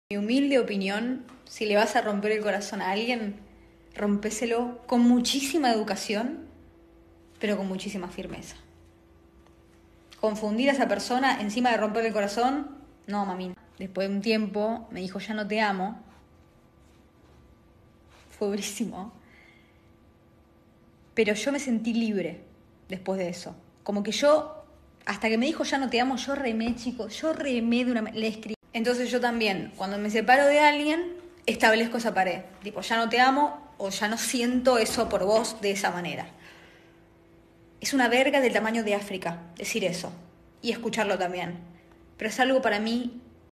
Mi humilde opinión, si le vas a romper el corazón a alguien, rompéselo con muchísima educación, pero con muchísima firmeza. Confundir a esa persona encima de romperle el corazón, no, mami. Después de un tiempo me dijo, ya no te amo. Fue durísimo. Pero yo me sentí libre después de eso. Como que yo, hasta que me dijo, ya no te amo, yo remé, chicos. Yo remé de una... Le escribí. Entonces yo también, cuando me separo de alguien, establezco esa pared. Tipo, ya no te amo o ya no siento eso por vos de esa manera. Es una verga del tamaño de África decir eso. Y escucharlo también. Pero es algo para mí